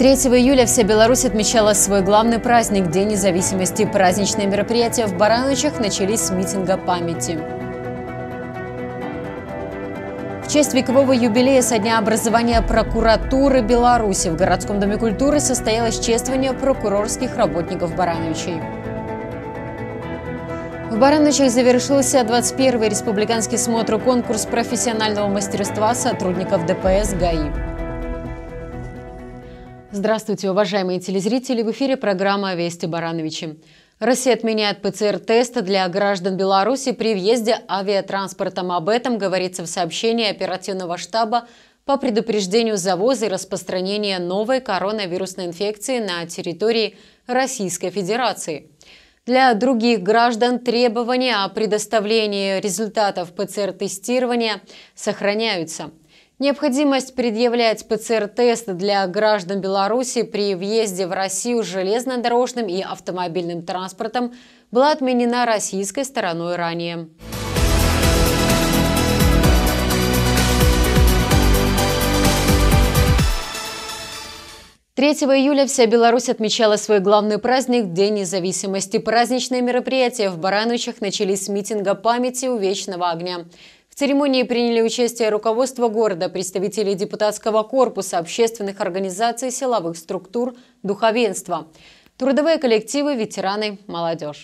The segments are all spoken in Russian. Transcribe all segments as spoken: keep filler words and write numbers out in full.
третьего июля вся Беларусь отмечала свой главный праздник – День независимости. Праздничные мероприятия в Барановичах начались с митинга памяти. В честь векового юбилея со дня образования прокуратуры Беларуси в городском доме культуры состоялось чествование прокурорских работников Барановичей. В Барановичах завершился двадцать первый республиканский смотр-конкурс профессионального мастерства сотрудников ДПС ГАИ. Здравствуйте, уважаемые телезрители! В эфире программа «Вести Барановичи». Россия отменяет ПЦР-тесты для граждан Беларуси при въезде авиатранспортом. Об этом говорится в сообщении оперативного штаба по предупреждению завоза и распространения новой коронавирусной инфекции на территории Российской Федерации. Для других граждан требования о предоставлении результатов ПЦР-тестирования сохраняются. Необходимость предъявлять ПЦР-тест для граждан Беларуси при въезде в Россию железнодорожным и автомобильным транспортом была отменена российской стороной ранее. третьего июля вся Беларусь отмечала свой главный праздник – День независимости. Праздничные мероприятия в Барановичах начались с митинга памяти у Вечного огня. В церемонии приняли участие руководство города, представители депутатского корпуса, общественных организаций, силовых структур, духовенства, трудовые коллективы, ветераны, молодежь.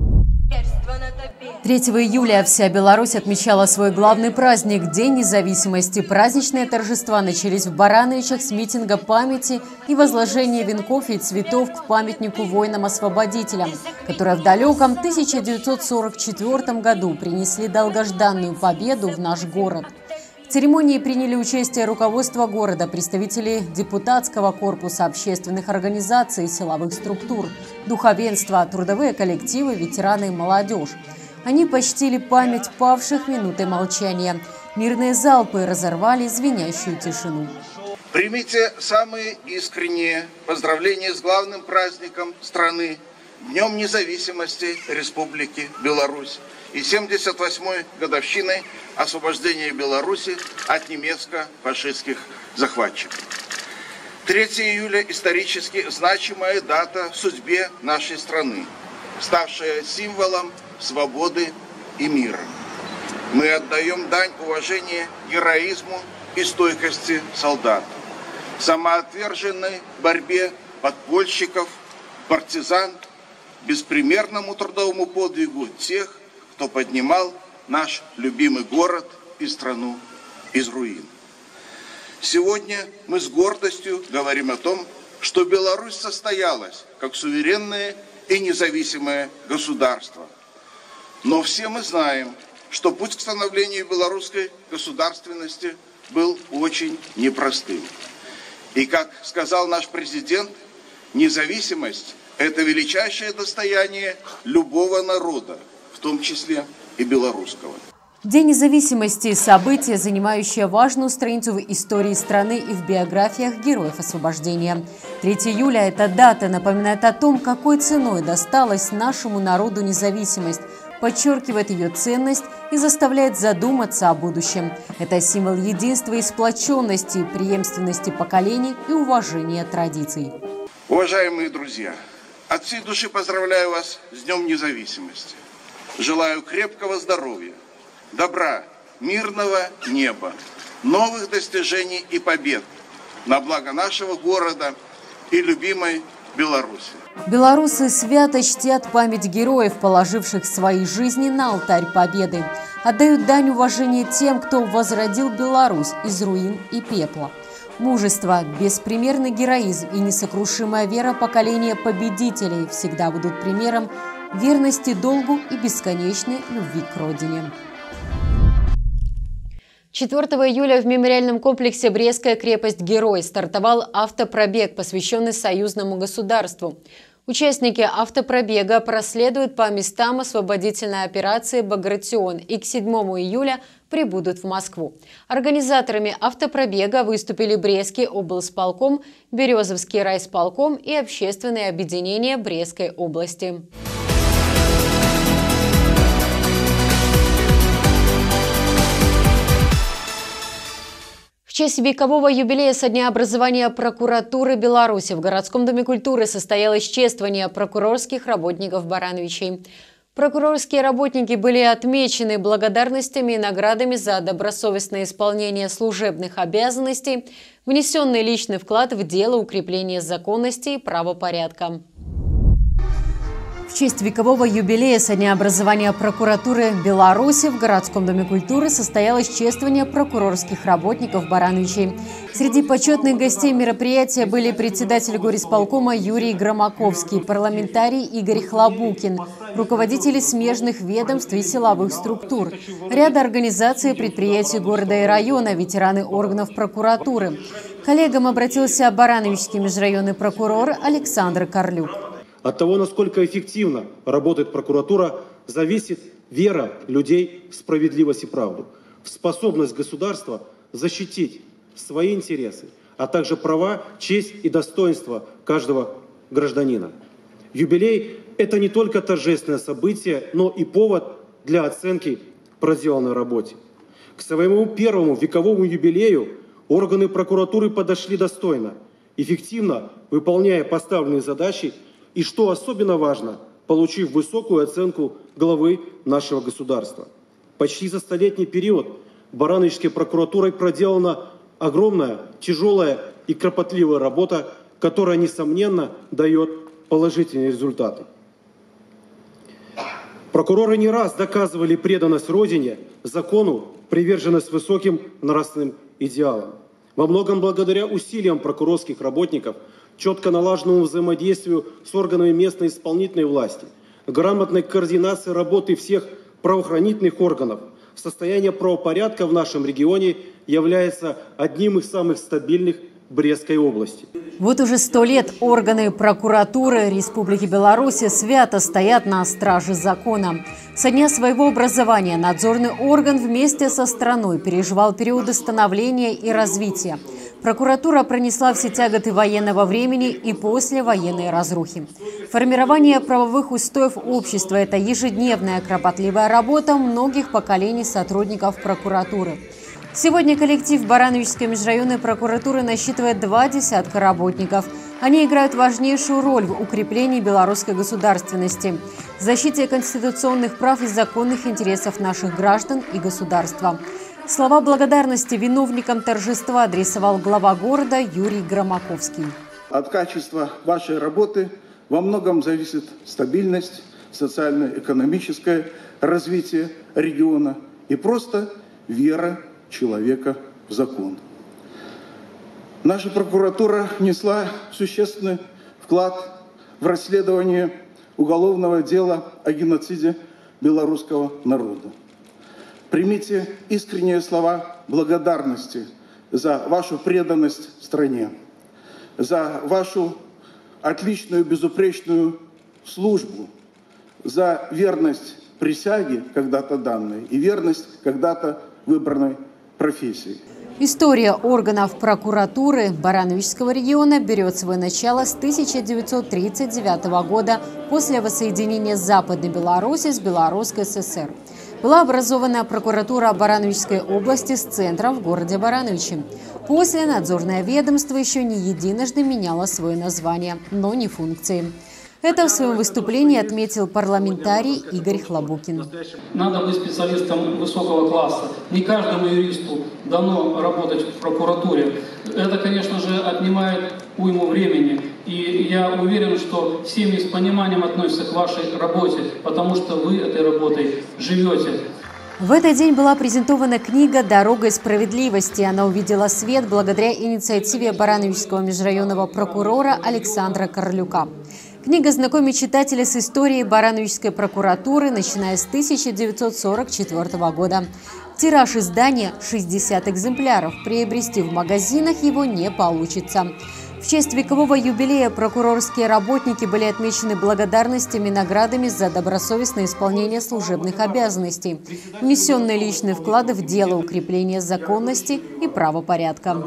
третьего июля вся Беларусь отмечала свой главный праздник – День независимости. Праздничные торжества начались в Барановичах с митинга памяти и возложения венков и цветов к памятнику воинам-освободителям, которые в далеком тысяча девятьсот сорок четвёртом году принесли долгожданную победу в наш город. В церемонии приняли участие руководство города, представители депутатского корпуса, общественных организаций, силовых структур, духовенства, трудовые коллективы, ветераны и молодежь. Они почтили память павших минутой молчания. Мирные залпы разорвали звенящую тишину. Примите самые искренние поздравления с главным праздником страны – Днем независимости Республики Беларусь и семьдесят восьмой годовщиной освобождения Беларуси от немецко-фашистских захватчиков. третьего июля – исторически значимая дата в судьбе нашей страны, ставшая символом свободы и мира. Мы отдаем дань уважения героизму и стойкости солдат, самоотверженной борьбе подпольщиков, партизан, беспримерному трудовому подвигу тех, кто поднимал наш любимый город и страну из руин. Сегодня мы с гордостью говорим о том, что Беларусь состоялась как суверенное и независимое государство. Но все мы знаем, что путь к становлению белорусской государственности был очень непростым. И, как сказал наш президент, независимость – это величайшее достояние любого народа, в том числе и белорусского. День независимости – событие, занимающее важную страницу в истории страны и в биографиях героев освобождения. третьего июля эта дата напоминает о том, какой ценой досталась нашему народу независимость, подчеркивает ее ценность и заставляет задуматься о будущем. Это символ единства и сплоченности, преемственности поколений и уважения традиций. Уважаемые друзья, от всей души поздравляю вас с Днем независимости. Желаю крепкого здоровья, добра, мирного неба, новых достижений и побед на благо нашего города и любимой Беларуси. Белорусы свято чтят память героев, положивших свои жизни на алтарь победы. Отдают дань уважения тем, кто возродил Беларусь из руин и пепла. Мужество, беспримерный героизм и несокрушимая вера поколения победителей всегда будут примером верности долгу и бесконечной любви к родине. четвёртого июля в мемориальном комплексе «Брестская крепость-герой» стартовал автопробег, посвященный союзному государству. Участники автопробега проследуют по местам освободительной операции «Багратион» и к седьмому июля прибудут в Москву. Организаторами автопробега выступили Брестский облсполком, Березовский райисполком и общественные объединения Брестской области. В В честь векового юбилея со дня образования прокуратуры Беларуси в городском доме культуры состоялось чествование прокурорских работников Барановичей. Прокурорские работники были отмечены благодарностями и наградами за добросовестное исполнение служебных обязанностей, внесенный личный вклад в дело укрепления законности и правопорядка. В честь векового юбилея со дня образования прокуратуры Беларуси в городском доме культуры состоялось чествование прокурорских работников Барановичей. Среди почетных гостей мероприятия были председатель горисполкома Юрий Громаковский, парламентарий Игорь Хлобукин, руководители смежных ведомств и силовых структур, ряд организаций и предприятий города и района, ветераны органов прокуратуры. К коллегам обратился барановичский межрайонный прокурор Александр Карлюк. От того, насколько эффективно работает прокуратура, зависит вера людей в справедливость и правду, в способность государства защитить свои интересы, а также права, честь и достоинство каждого гражданина. Юбилей – это не только торжественное событие, но и повод для оценки проделанной работе. К своему первому вековому юбилею органы прокуратуры подошли достойно, эффективно выполняя поставленные задачи, и, что особенно важно, получив высокую оценку главы нашего государства. Почти за столетний период Барановичской прокуратурой проделана огромная, тяжелая и кропотливая работа, которая, несомненно, дает положительные результаты. Прокуроры не раз доказывали преданность Родине, закону, приверженность высоким нравственным идеалам. Во многом благодаря усилиям прокурорских работников, четко налаженному взаимодействию с органами местной исполнительной власти, грамотной координации работы всех правоохранительных органов, состояние правопорядка в нашем регионе является одним из самых стабильных в Брестской области. Вот уже сто лет органы прокуратуры Республики Беларусь свято стоят на страже закона. Со дня своего образования надзорный орган вместе со страной переживал периоды становления и развития. Прокуратура пронесла все тяготы военного времени и послевоенной разрухи. Формирование правовых устоев общества – это ежедневная кропотливая работа многих поколений сотрудников прокуратуры. Сегодня коллектив Барановичской межрайонной прокуратуры насчитывает два десятка работников. Они играют важнейшую роль в укреплении белорусской государственности, защите конституционных прав и законных интересов наших граждан и государства. Слова благодарности виновникам торжества адресовал глава города Юрий Громаковский. От качества вашей работы во многом зависит стабильность, социально-экономическое развитие региона и просто вера человека в закон. Наша прокуратура внесла существенный вклад в расследование уголовного дела о геноциде белорусского народа. Примите искренние слова благодарности за вашу преданность стране, за вашу отличную, безупречную службу, за верность присяге, когда-то данной, и верность когда-то выбранной профессии. История органов прокуратуры Барановичского региона берет свое начало с тысяча девятьсот тридцать девятого года после воссоединения Западной Беларуси с Белорусской ССР. Была образована прокуратура Барановичской области с центром в городе Барановичи. После надзорное ведомство еще не единожды меняло свое название, но не функции. Это в своем выступлении отметил парламентарий Игорь Хлобукин. Надо быть специалистом высокого класса. Не каждому юристу дано работать в прокуратуре. Это, конечно же, отнимает уйму времени. И я уверен, что семьи с пониманием относятся к вашей работе, потому что вы этой работой живете. В этот день была презентована книга «Дорога справедливости». Она увидела свет благодаря инициативе барановичского межрайонного прокурора Александра Карлюка. Книга знакомит читателей с историей барановичской прокуратуры, начиная с тысяча девятьсот сорок четвёртого года. Тираж издания – шестьдесят экземпляров. Приобрести в магазинах его не получится. В честь векового юбилея прокурорские работники были отмечены благодарностями и наградами за добросовестное исполнение служебных обязанностей, внесенный личный вклад в дело укрепления законности и правопорядка.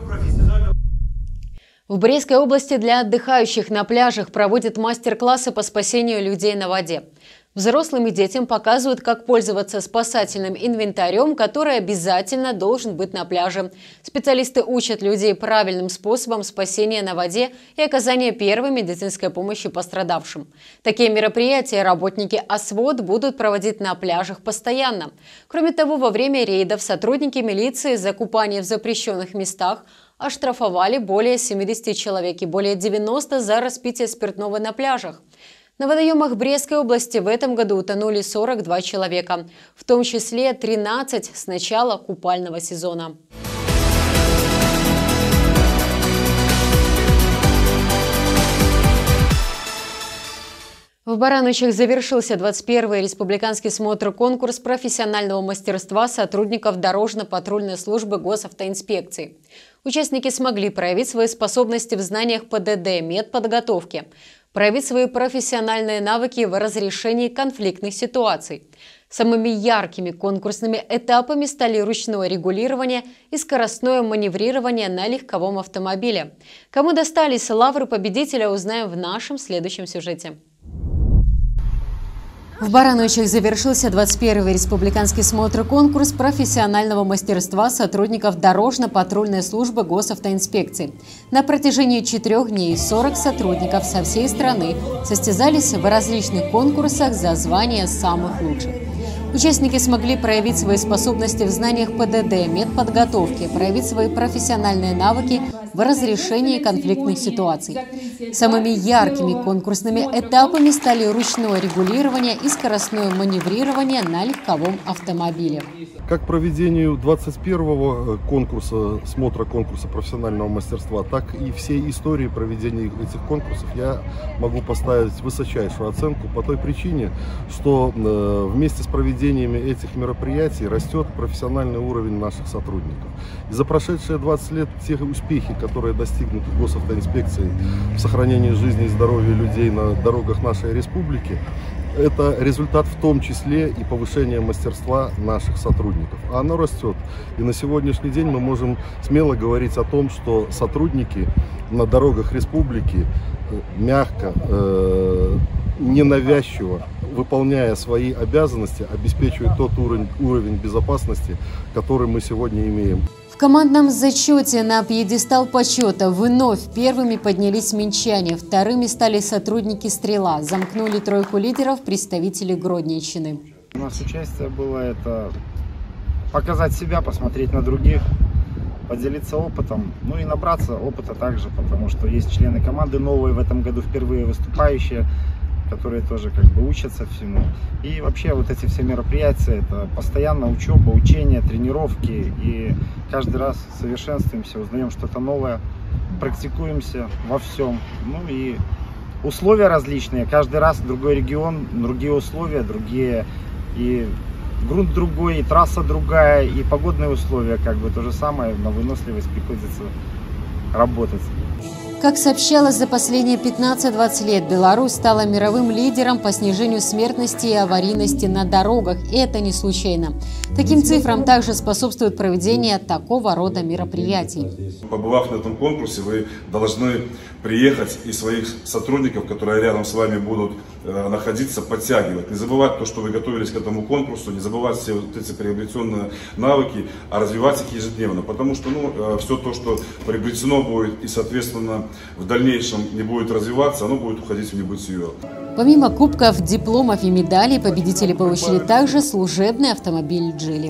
В Брестской области для отдыхающих на пляжах проводят мастер-классы по спасению людей на воде. Взрослым и детям показывают, как пользоваться спасательным инвентарем, который обязательно должен быть на пляже. Специалисты учат людей правильным способам спасения на воде и оказания первой медицинской помощи пострадавшим. Такие мероприятия работники ОСВОД будут проводить на пляжах постоянно. Кроме того, во время рейдов сотрудники милиции за купание в запрещенных местах оштрафовали более семидесяти человек и более девяноста за распитие спиртного на пляжах. На водоемах Брестской области в этом году утонули сорок два человека, в том числе тринадцать с начала купального сезона. В Барановичах завершился двадцать первый республиканский смотр-конкурс профессионального мастерства сотрудников дорожно-патрульной службы госавтоинспекции. Участники смогли проявить свои способности в знаниях ПДД, медподготовке, проявить свои профессиональные навыки в разрешении конфликтных ситуаций. Самыми яркими конкурсными этапами стали ручное регулирование и скоростное маневрирование на легковом автомобиле. Кому достались лавры победителя, узнаем в нашем следующем сюжете. В Барановичах завершился двадцать первый республиканский смотр-конкурс профессионального мастерства сотрудников дорожно-патрульной службы госавтоинспекции. На протяжении четырех дней сорок сотрудников со всей страны состязались в различных конкурсах за звание самых лучших. Участники смогли проявить свои способности в знаниях ПДД, медподготовке, проявить свои профессиональные навыки в разрешении конфликтных ситуаций. Самыми яркими конкурсными этапами стали ручное регулирование и скоростное маневрирование на легковом автомобиле. Как проведению двадцать первого конкурса, смотра конкурса профессионального мастерства, так и всей истории проведения этих конкурсов я могу поставить высочайшую оценку по той причине, что вместе с проведением этих мероприятий растет профессиональный уровень наших сотрудников. И за прошедшие двадцать лет те успехи, которые достигнуты госавтоинспекцией в сохранении жизни и здоровья людей на дорогах нашей республики, это результат в том числе и повышения мастерства наших сотрудников. А оно растет. И на сегодняшний день мы можем смело говорить о том, что сотрудники на дорогах республики мягко, э, ненавязчиво, выполняя свои обязанности, обеспечивают тот уровень, уровень безопасности, который мы сегодня имеем. В командном зачете на пьедестал почета вновь первыми поднялись минчане, вторыми стали сотрудники «Стрела». Замкнули тройку лидеров представители Гродненщины. У нас участие было это показать себя, посмотреть на других, поделиться опытом, ну и набраться опыта также, потому что есть члены команды новые в этом году, впервые выступающие, которые тоже как бы учатся всему. И вообще вот эти все мероприятия, это постоянно учеба, учения, тренировки. И каждый раз совершенствуемся, узнаем что-то новое, практикуемся во всем. Ну и условия различные, каждый раз другой регион, другие условия, другие, и грунт другой, и трасса другая, и погодные условия как бы то же самое, на выносливость приходится работать. Как сообщалось, за последние пятнадцать-двадцать лет Беларусь стала мировым лидером по снижению смертности и аварийности на дорогах. И это не случайно. Таким цифрам также способствует проведение такого рода мероприятий. Побывав на этом конкурсе, вы должны приехать и своих сотрудников, которые рядом с вами будут э, находиться, подтягивать. Не забывать то, что вы готовились к этому конкурсу, не забывать все вот эти приобретенные навыки, а развивать их ежедневно. Потому что ну, э, все то, что приобретено будет и, соответственно, в дальнейшем не будет развиваться, оно будет уходить в небытие. Помимо кубков, дипломов и медалей, победители получили также служебный автомобиль «Джили».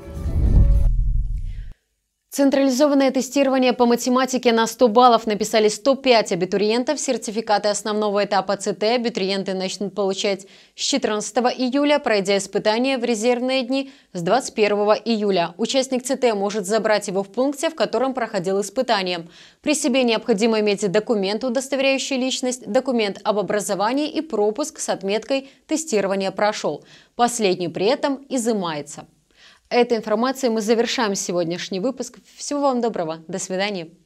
Централизованное тестирование по математике на сто баллов написали сто пять абитуриентов. Сертификаты основного этапа ЦТ абитуриенты начнут получать с четырнадцатого июля, пройдя испытания в резервные дни с двадцать первого июля. Участник ЦТ может забрать его в пункте, в котором проходил испытание. При себе необходимо иметь документ, удостоверяющий личность, документ об образовании и пропуск с отметкой «Тестирование прошел». Последний при этом изымается. Этой информацией мы завершаем сегодняшний выпуск. Всего вам доброго. До свидания.